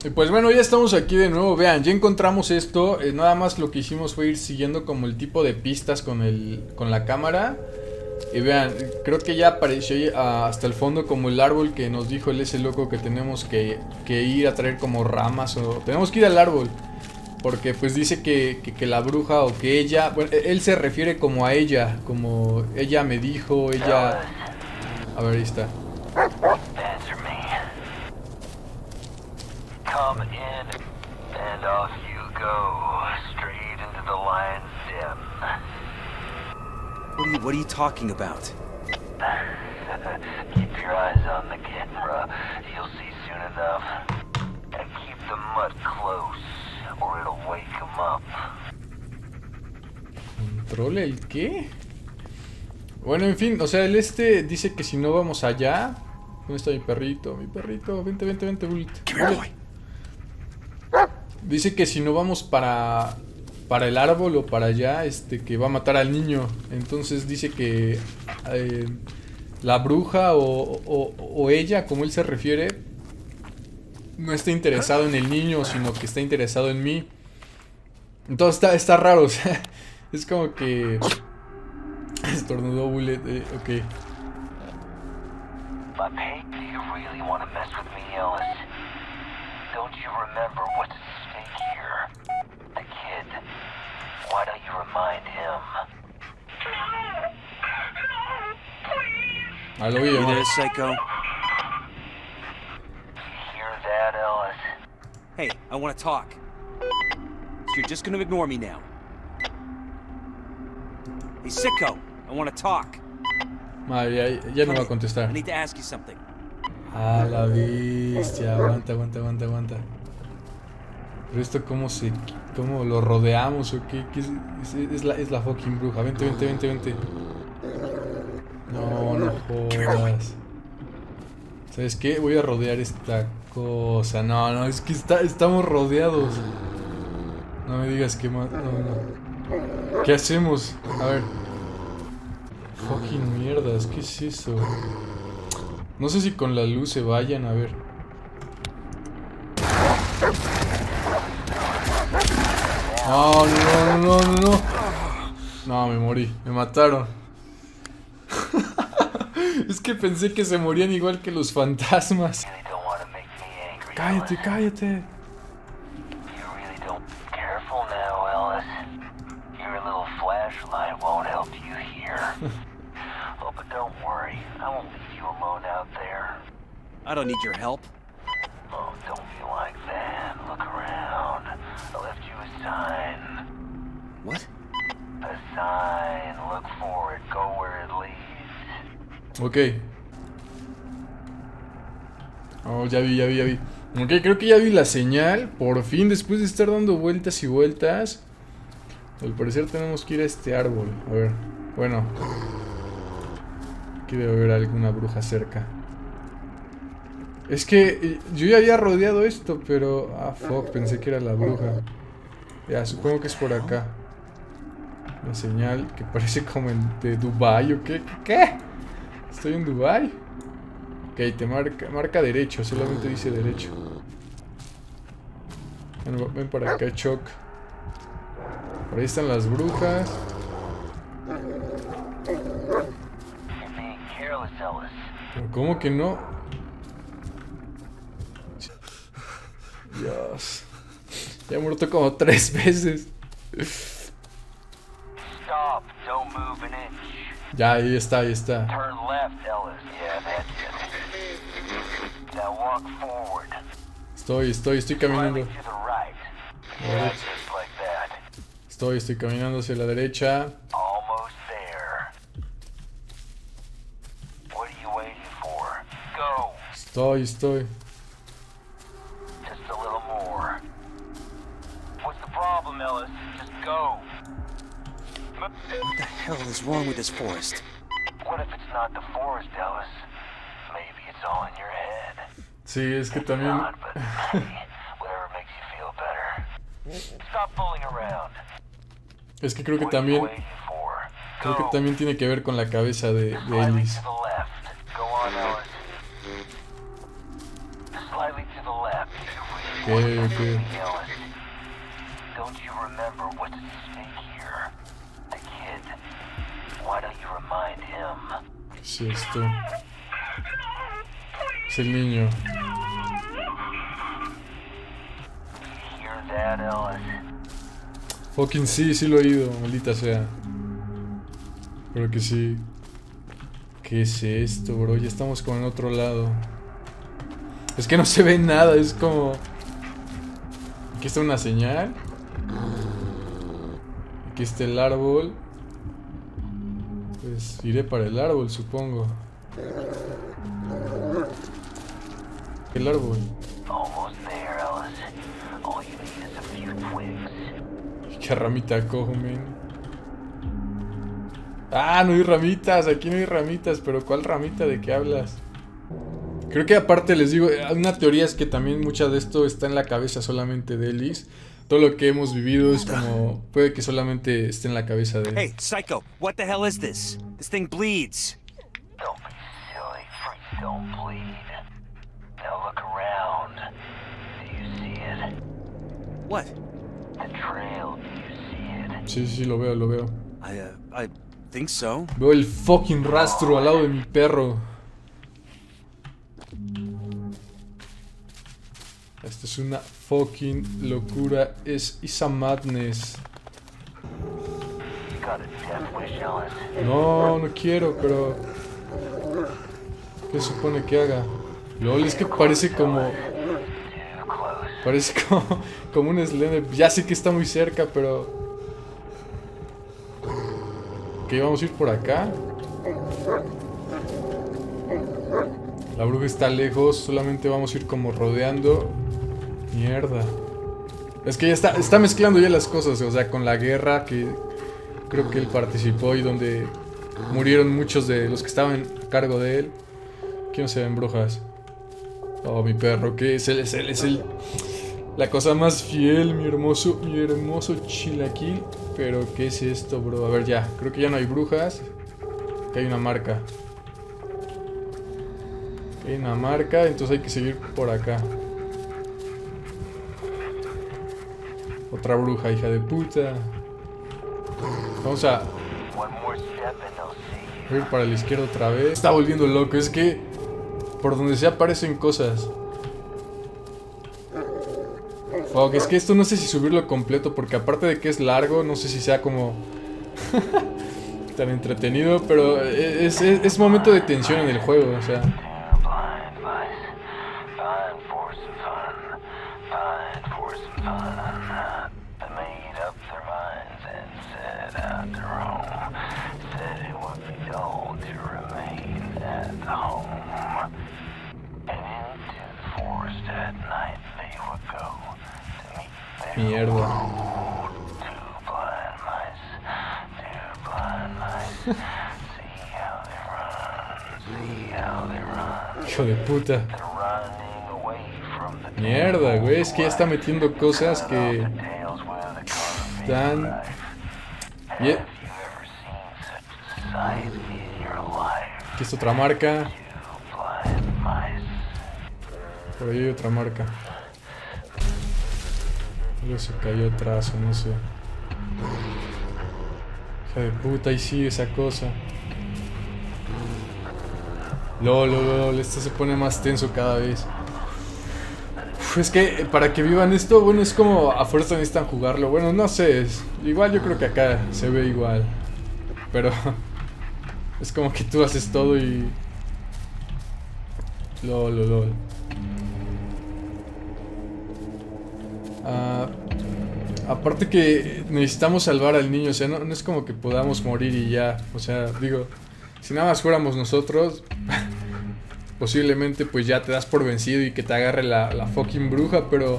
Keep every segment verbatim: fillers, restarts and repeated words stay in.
Y pues bueno, ya estamos aquí de nuevo. Vean, ya encontramos esto. eh, Nada más lo que hicimos fue ir siguiendo como el tipo de pistas con, el, con la cámara. Y vean, creo que ya apareció uh, hasta el fondo como el árbol que nos dijo el ese loco que tenemos que, que ir a traer como ramas. O tenemos que ir al árbol. Porque pues dice que, que, que la bruja o que ella... Bueno, él se refiere como a ella. Como ella me dijo, ella... A ver, ahí está. Answer me. Come in, and off you go, straight into the lion's den. What are you, what are you talking about? Keep your eyes on the camera. You'll see soon enough. And keep the mud close, or it'll wake him up. ¿Control el qué? Bueno, en fin, o sea, el este dice que si no vamos allá... ¿Dónde está mi perrito? Mi perrito, vente, vente, vente, Bullet. Bullet. Dice que si no vamos para... Para el árbol o para allá, este, que va a matar al niño. Entonces dice que... Eh, la bruja o, o, o ella, como él se refiere... No está interesado en el niño, sino que está interesado en mí. Entonces está, está raro, o sea... Es como que... Estornudó Bullet, eh, ok. But hey, do you really want to mess with me, Ellis? Don't you remember what's at stake here? The kid. Why don't you remind him? Ah, lo vi, You ¿no? there, psycho? You hear that, Ellis? Hey, I want to talk. So you're just gonna ignore me now? Hey, sicko, I want to talk. Ah, ya, ya no va a contestar. I need to ask you something. Ah, la bestia. Aguanta, aguanta, aguanta, aguanta. Pero esto cómo se... ¿Cómo lo rodeamos o qué? ¿Qué es, es, es, la, es la fucking bruja. Vente, vente, vente, vente. No, no jodas. ¿Sabes qué? Voy a rodear esta cosa. No, no, es que está, estamos rodeados. No me digas que más... No, no. ¿Qué hacemos? A ver. Fucking mierdas, ¿qué es eso? No sé si con la luz se vayan, a ver. No, no, no, no, no, no. No, me morí, me mataron. Es que pensé que se morían igual que los fantasmas. Really don't want to make me angry, Cállate, Ellis. cállate. You really don't... Careful now, Ellis. Your little flashlight won't help you here. Oh, but don't worry. I won't leave you alone out there. I don't need your help. Oh, don't be like that. Look around. I left you a sign. What? A sign. Look for it. Go where it leads. Ok. Oh, ya vi, ya vi, ya vi. Ok, creo que ya vi la señal. Por fin, después de estar dando vueltas y vueltas. Al parecer tenemos que ir a este árbol. A ver, bueno. Aquí debe haber alguna bruja cerca. Es que yo ya había rodeado esto, pero... Ah, fuck, pensé que era la bruja. Ya, supongo que es por acá. Una señal que parece como el de Dubai o qué. ¿Qué? ¿Qué? ¿Estoy en Dubai? Ok, te marca, marca derecho, solamente dice derecho. Bueno, ven para acá, Choc. Por ahí están las brujas. You're being careless, Ellis. Pero ¿cómo que no? Dios. Ya he muerto como tres veces. Stop. Don't move an inch. Ya, ahí está, ahí está. Turn left, Ellis. Yeah, that's it. Now walk forward. Estoy, estoy, estoy caminando. Slightly to the right. Yeah, just like that. Estoy, estoy caminando hacia la derecha. Almost there. What are you waiting for? Go. Estoy, estoy. Just a little more. What's the problem, Ellis? Just go. What the hell is wrong with this forest? What if it's not the forest, Ellis? Maybe it's all in your head. Sí, es que también... Not, but hey, whatever makes you feel better. Stop fooling around. Es que creo que What are you también... waiting for? Creo que Go. también tiene que ver con la cabeza de, de Slightly Ellis. to the left. Go on, Ellis. Slightly to the left. Okay, okay. Don't you remember what's at stake here? The kid. Why don't you remind him? ¿Qué es esto? Es el niño. Hear that, Ellis? Fucking sí, sí lo he oído, maldita sea. Pero que sí. ¿Qué es esto, bro? Ya estamos como en otro lado. Es que no se ve nada, es como... Aquí está una señal. Aquí está el árbol. Pues iré para el árbol, supongo. El árbol. Almost there, Ellis. All you need is a few twigs. ¿Qué ramita cojo, men? Ah, no hay ramitas, aquí no hay ramitas, pero ¿cuál ramita? ¿De qué hablas? Creo que aparte les digo, una teoría es que también mucha de esto está en la cabeza solamente de Ellis. Todo lo que hemos vivido es como, puede que solamente esté en la cabeza de él. Hey, Psycho, what the hell is this? This thing bleeds. Don't be silly, freaks don't bleed. Now look around. Do you see it? What? The trail, do you see it? Sí, sí, lo veo, lo veo. I, uh, I think so. Veo el fucking rastro al lado de mi perro. Esta es una fucking locura. Es Isa Madness. You got a death wish, Ellis? No, no quiero, pero... ¿Qué supone que haga? Lol, es que parece como... Too close. Parece como, como un Slender. Ya sé que está muy cerca, pero... Ok, vamos a ir por acá. La bruja está lejos, solamente vamos a ir como rodeando. Mierda. Es que ya está, está mezclando ya las cosas, o sea, con la guerra que creo que él participó y donde murieron muchos de los que estaban a cargo de él. Aquí no se ven brujas. Oh, mi perro, que es el, es el, es el, la cosa más fiel, mi hermoso, mi hermoso chilaquil. Pero, ¿qué es esto, bro? A ver, ya, creo que ya no hay brujas. Aquí hay una marca. Aquí hay una marca, entonces hay que seguir por acá. Otra bruja, hija de puta. Vamos a One more step and they'll see you. ir para la izquierda otra vez. Está volviendo loco, es que por donde se aparecen cosas. Fuck, es que esto no sé si subirlo completo porque aparte de que es largo, no sé si sea como tan entretenido, pero es, es, es momento de tensión en el juego, o sea. Blind mice, fine for some fun, fine for some fun. They made up their minds and set out to roam. Said it would be dull to remain at home. And into the forest at night they would go to meet their Mierda. two blind mice, two blind mice. See how they run, see how they run. Hijo de puta. They're running away from the Mierda, güey, es que ya está metiendo cosas que tales with the carving están... knife. Y- Have you ever seen such a sight in your life? Aquí está otra marca. Two blind mice. Por ahí hay otra marca. Algo se cayó atrás o no sé. Hija de puta, ahí sigue esa cosa. Lol, lol, lol, esto se pone más tenso cada vez. Uf, es que para que vivan esto, bueno, es como a fuerza necesitan jugarlo. Bueno, no sé, es, igual yo creo que acá se ve igual. Pero es como que tú haces todo y... Lol, lol, lol. Ah, aparte que necesitamos salvar al niño, o sea, no, no es como que podamos morir y ya. O sea, digo, si nada más fuéramos nosotros, posiblemente pues ya te das por vencido y que te agarre la, la fucking bruja, pero...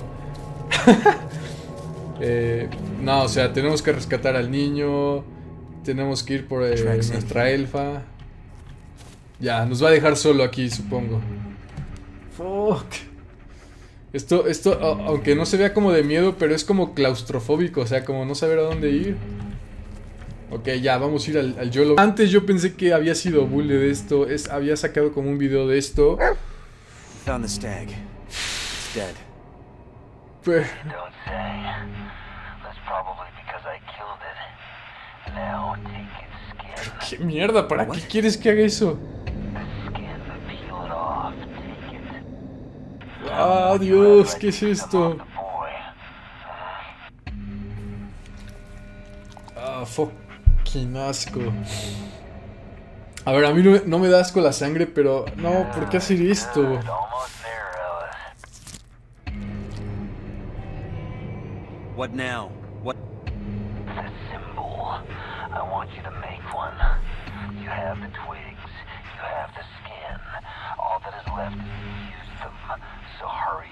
eh, no, o sea, tenemos que rescatar al niño, tenemos que ir por eh, nuestra elfa. Ya, nos va a dejar solo aquí, supongo. Fuck. Esto, esto, aunque no se vea como de miedo, pero es como claustrofóbico, o sea, como no saber a dónde ir. Ok, ya, vamos a ir al, al YOLO. Antes yo pensé que había sido bully de esto, es, había sacado como un video de esto. Found the stag. It's dead. Pero... Don't say. That's probably because I killed it. Now take its skin. ¿Qué mierda? ¿Para qué quieres que haga eso? The skin, peel it off. Take it. Ah, Dios, ¿qué es esto? The boy. Ah, fucking asco. A ver, a mí no, no me da asco la sangre, pero... No, ¿por qué hacer esto? Good, almost there, Ellis. What now? What? The symbol. I want you to make one. You have the twigs. You have the skin. All that is left is to use them. So hurry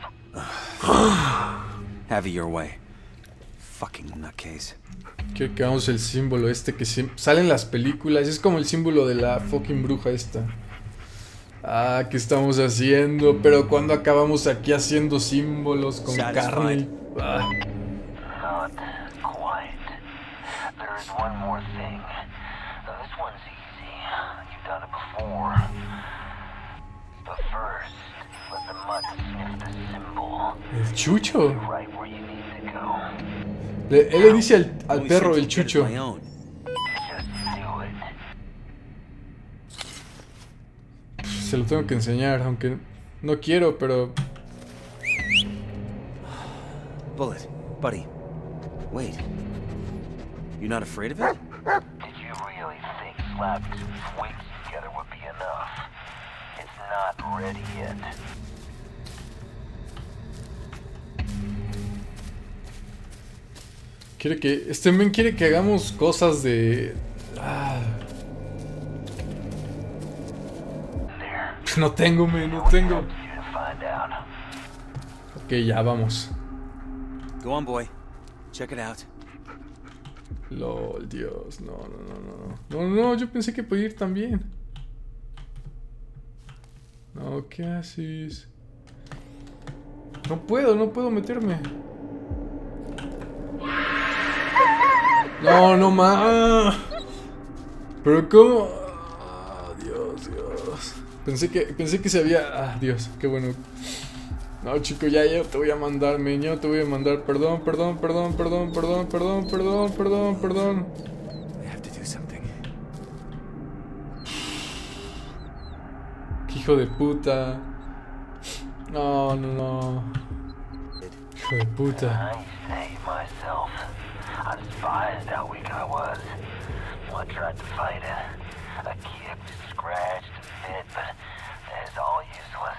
up. Have it your way. Fucking nutcase. Quiero que hagamos el símbolo este que siempre sale en las películas. Es como el símbolo de la fucking bruja esta. Ah, ¿qué estamos haciendo? Pero cuando acabamos aquí haciendo símbolos con carne. Ah. Not quite. There is one more thing. Now, this one's easy. You've done it before. But first, let the mud sniff the symbol. El chucho. Right where you need to go. Le, él le dice al, al perro el chucho. Just do it. Se lo tengo que enseñar, aunque no quiero, pero... Bullet, buddy. Wait. You're not afraid of it? Did you really think slapping some twigs together would be enough? It's not ready yet. Quiere que... Este men quiere que hagamos cosas de... Ah. No tengo, men, no tengo. Ok, ya, vamos. Go on, boy. Check it out. Lol, Dios, no, no, no, no. No, no, yo pensé que podía ir también. No, ¿qué haces? No puedo, no puedo meterme. No, no más. Pero cómo. Ah, Dios, Dios. Pensé que, pensé que se había. Ah, Dios, qué bueno. No, chico, ya, ya te voy a mandar, men, ya te voy a mandar. Perdón, perdón, perdón, perdón, perdón, perdón, perdón, perdón, perdón. I have to do something. Qué hijo de puta. No, no, no. Hijo de puta. I saved myself. I despised how weak I was. I tried to fight it. I kicked, scratched, and bit, but it's all useless.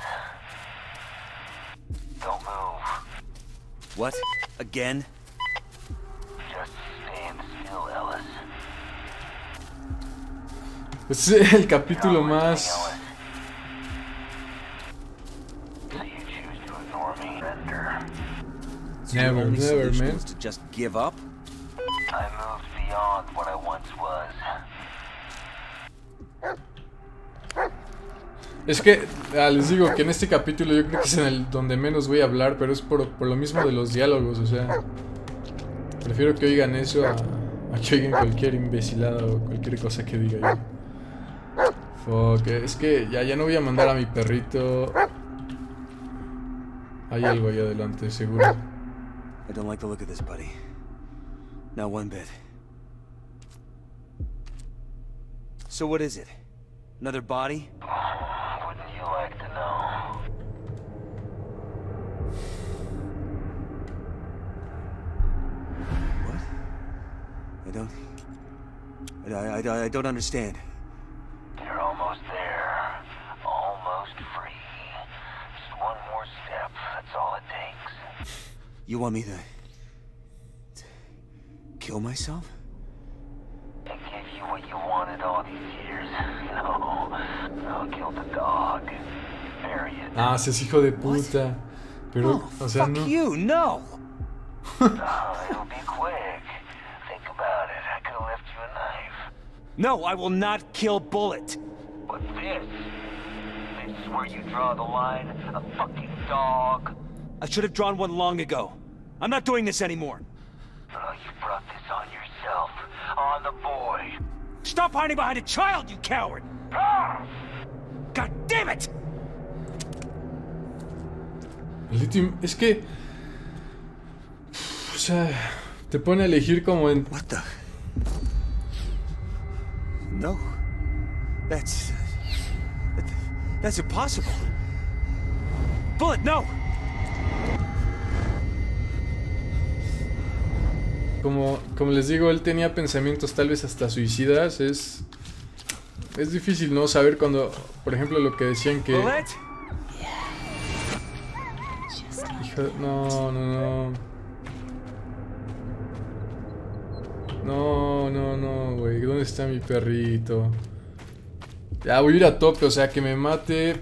Don't move. What? Again? Just stand still, Ellis. Es el capítulo más. So you choose to ignore me, Render. Never, Only never, solution man. was to just give up? I moved beyond what I once was. Es que, ah, les digo que en este capítulo yo creo que es en el donde menos voy a hablar, pero es por, por lo mismo de los diálogos, o sea, prefiero que oigan eso a, a que oigan cualquier imbecilada o cualquier cosa que diga yo. Fuck, es que ya, ya no voy a mandar a mi perrito. Hay algo ahí adelante, seguro. I don't like the look of this, buddy. Not one bit. So what is it? Another body? Wouldn't you like to know? What? I don't... I, I, I don't understand. You're almost there. Almost free. Just one more step. That's all it takes. You want me to... to kill myself? I gave you what you wanted all these years. No. I'll kill the dog. Bury it. Ah, ese es hijo de puta. Pero, Oh, o sea, fuck no. you, no! Oh, it'll be quick. Think about it. I could have left you a knife. No, I will not kill Bullet. But this... This is where you draw the line. A fucking dog. I should have drawn one long ago. I'm not doing this anymore. Oh, you brought this on yourself. On the boy. Stop hiding behind a child, you coward! Ah! God damn it! Maldito im- Es que sea, te pone a elegir como en... What the? No. That's... That's impossible. Bullet, no! Como, como les digo, él tenía pensamientos tal vez hasta suicidas. Es... Es difícil, ¿no? Saber cuando... Por ejemplo, lo que decían que... Bullet? Hija... No, no, no... No, no, no, güey. ¿Dónde está mi perrito? Ya voy a ir a tope, o sea, que me mate.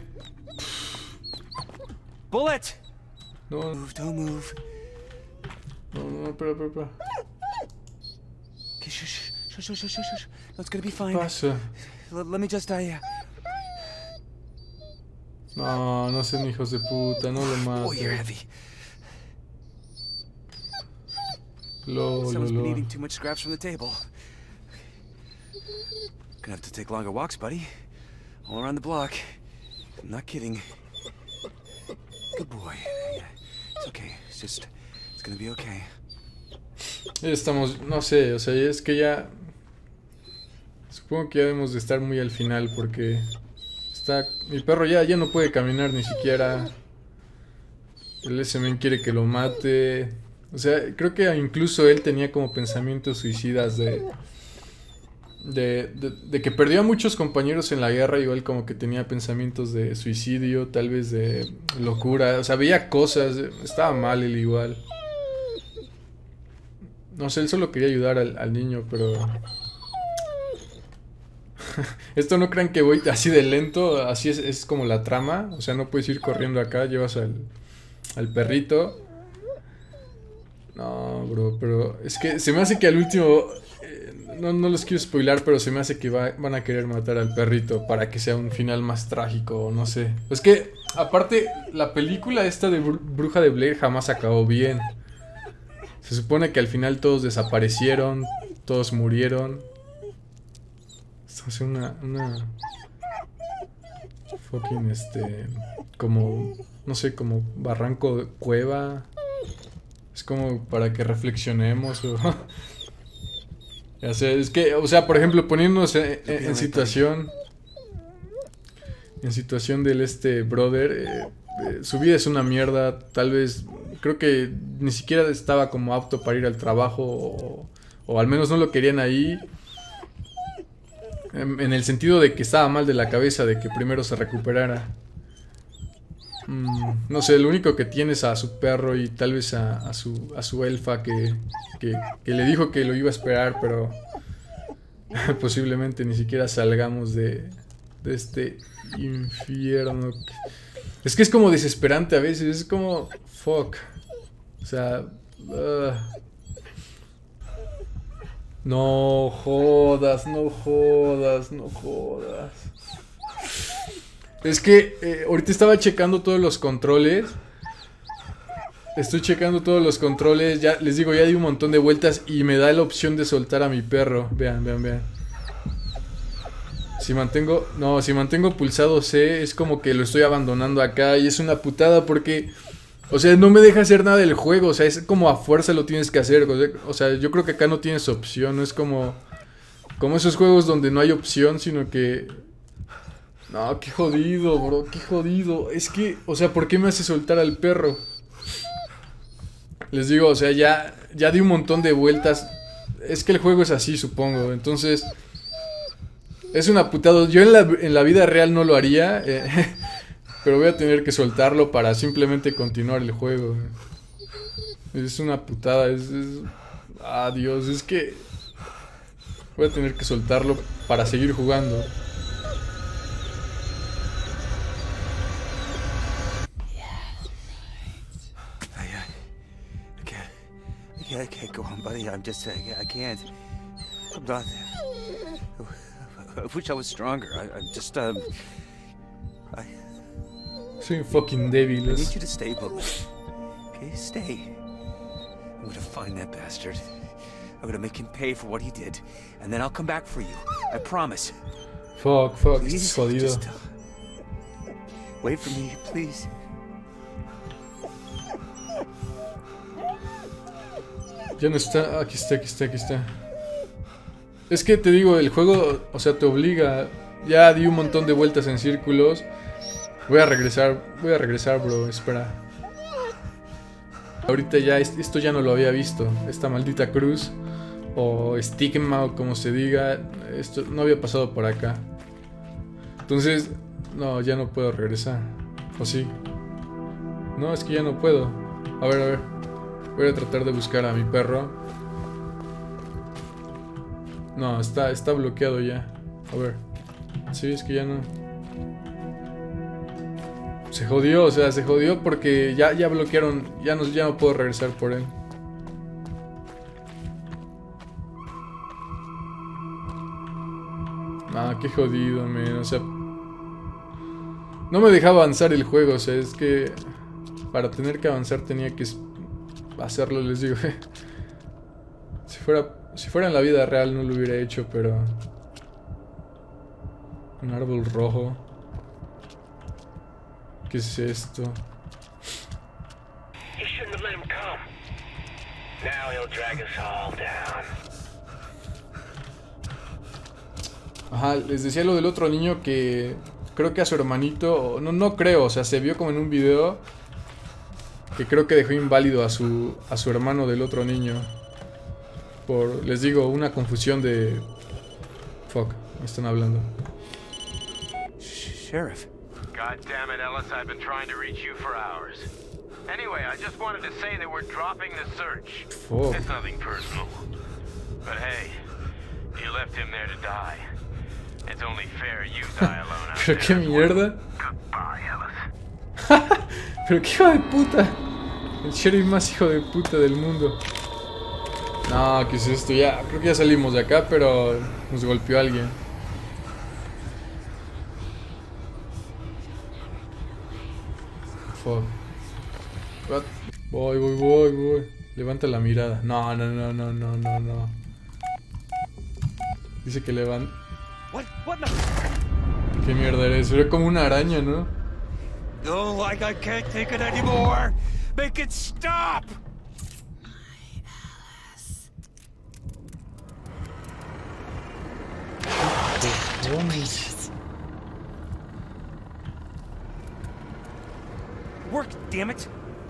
Bullet! No, Move, don't move. no, no, espera, espera, espera. Okay, shush, shush, shush, shush, shush. No, it's gonna be ¿Qué fine. pasa? Let, let me just, I... Uh... No, no sean hijos de puta, no lo Oh, you're maten. heavy. Lo, lo, Someone's been lo. eating too much scraps from the table. Gonna have to take longer walks, buddy. All around the block. I'm not kidding. Good boy. It's okay. It's just... It's gonna be okay. Ya estamos, no sé, o sea, es que ya... Supongo que ya debemos de estar muy al final porque... Está... Mi perro ya, ya no puede caminar ni siquiera. El S M quiere que lo mate. O sea, creo que incluso él tenía como pensamientos suicidas de... De, de, de que perdió a muchos compañeros en la guerra, igual como que tenía pensamientos de suicidio, tal vez de locura, o sea, veía cosas, estaba mal él igual. No sé, él solo quería ayudar al, al niño, pero... Esto no crean que voy así de lento, así es, es como la trama, o sea, no puedes ir corriendo acá, llevas al, al perrito. No, bro, pero es que se me hace que al último... No, no los quiero spoilar, pero se me hace que va, van a querer matar al perrito para que sea un final más trágico, no sé. Es que, aparte, la película esta de Br- Bruja de Blair jamás acabó bien. Se supone que al final todos desaparecieron, todos murieron. Esto es una, una... Fucking, este... Como, no sé, como barranco de cueva. Es como para que reflexionemos o... O sea, es que, o sea, por ejemplo, poniéndonos en, en, en situación En situación del este brother, eh, eh, su vida es una mierda. Tal vez, creo que ni siquiera estaba como apto para ir al trabajo, o, o al menos no lo querían ahí, en, en el sentido de que estaba mal de la cabeza, de que primero se recuperara. Mm, no sé, lo único que tiene es a su perro y tal vez a, a, su, a su elfa que, que, que le dijo que lo iba a esperar, pero posiblemente ni siquiera salgamos de, de este infierno. Es que es como desesperante a veces, es como... Fuck. O sea... Uh, no jodas, no jodas, no jodas. Es que eh, ahorita estaba checando todos los controles. Estoy checando todos los controles. Ya les digo, ya di un montón de vueltas y me da la opción de soltar a mi perro. Vean, vean, vean. Si mantengo... No, si mantengo pulsado C, es como que lo estoy abandonando acá. Y es una putada porque... O sea, no me deja hacer nada del juego. O sea, es como a fuerza lo tienes que hacer. O sea, yo creo que acá no tienes opción. No es como... Como esos juegos donde no hay opción, sino que... No, qué jodido, bro, qué jodido. Es que, o sea, ¿por qué me hace soltar al perro? Les digo, o sea, ya, ya di un montón de vueltas. Es que el juego es así, supongo. Entonces, es una putada. Yo en la, en la vida real no lo haría, eh, pero voy a tener que soltarlo para simplemente continuar el juego. Es una putada, es... es... Ah, Dios, es que... Voy a tener que soltarlo para seguir jugando. I can't go on, buddy. I'm just, I, I can't. I'm not. I wish I was stronger. I, I'm just, um. I. Soy un fucking débil. I need you to stay, Bullet. Okay, stay. I'm gonna find that bastard. I'm gonna make him pay for what he did, and then I'll come back for you. I promise. Fuck, fuck, Please, jodido. just, uh, wait for me, please. Ya no está. Aquí está, aquí está, aquí está. Es que te digo, el juego, o sea, te obliga. Ya di un montón de vueltas en círculos. Voy a regresar, voy a regresar, bro, espera. Ahorita ya, esto ya no lo había visto. Esta maldita cruz, o estigma, o como se diga. Esto no había pasado por acá. Entonces, no, ya no puedo regresar. ¿O sí? No, es que ya no puedo. A ver, a ver. Voy a tratar de buscar a mi perro. No, está, está bloqueado ya. A ver. Sí, es que ya no. Se jodió, o sea, se jodió porque ya, ya bloquearon. Ya no, ya no puedo regresar por él. Ah, qué jodido, man. O sea, no me dejaba avanzar el juego. O sea, es que para tener que avanzar tenía que hacerlo, les digo. Si fuera, si fuera en la vida real no lo hubiera hecho, pero... Un árbol rojo. ¿Qué es esto? You shouldn't have let him come. Now he'll drag us all down. Ajá, les decía lo del otro niño que creo que a su hermanito, no, no creo, o sea, se vio como en un video que creo que dejó inválido a su a su hermano del otro niño. Por, les digo, una confusión de... Fuck, me están hablando. Sheriff. God damn it, Ellis, I've been trying to reach you for hours. Anyway, I just wanted to say that we're dropping the search. Fuck. It's nothing personal. But hey, you left him there to die. It's only fair you die alone out Pero there. qué mierda. Goodbye, Ellis. Pero qué hijo de puta. El sheriff más hijo de puta del mundo. No, ¿qué es esto? Ya, creo que ya salimos de acá, pero nos golpeó alguien. Fuck. What? Voy, voy, voy, voy. Levanta la mirada. No, no, no, no, no, no, no. Dice que levanta. What? What the? ¿Qué mierda eres? Era como una araña, ¿no? Oh, like I can't take it anymore. Make it stop. Work, damn it.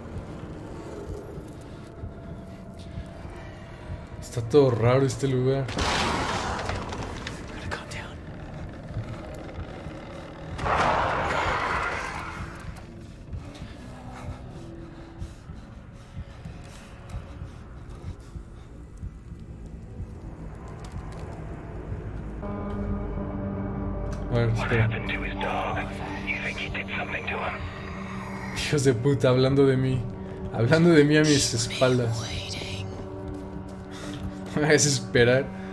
Está todo raro este lugar. Calm down. A ver, What espera. happened to his dog? You think he did something to him? Hijos de puta, hablando de mí. Hablando de mí a mis espaldas. Me voy a desesperar.